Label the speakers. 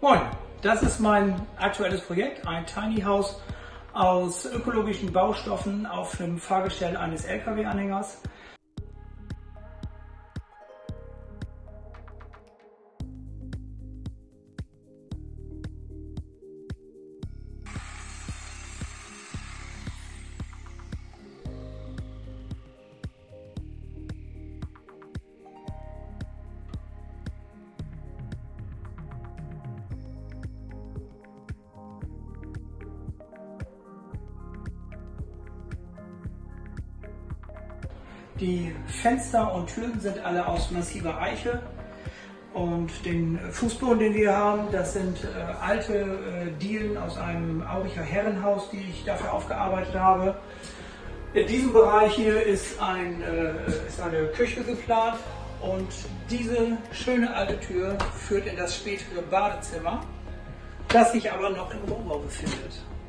Speaker 1: Moin, das ist mein aktuelles Projekt, ein Tiny House aus ökologischen Baustoffen auf dem Fahrgestell eines LKW-Anhängers. Die Fenster und Türen sind alle aus massiver Eiche und den Fußboden, den wir haben, das sind alte Dielen aus einem Auricher Herrenhaus, die ich dafür aufgearbeitet habe. In diesem Bereich hier ist eine Küche geplant und diese schöne alte Tür führt in das spätere Badezimmer, das sich aber noch im Rohbau befindet.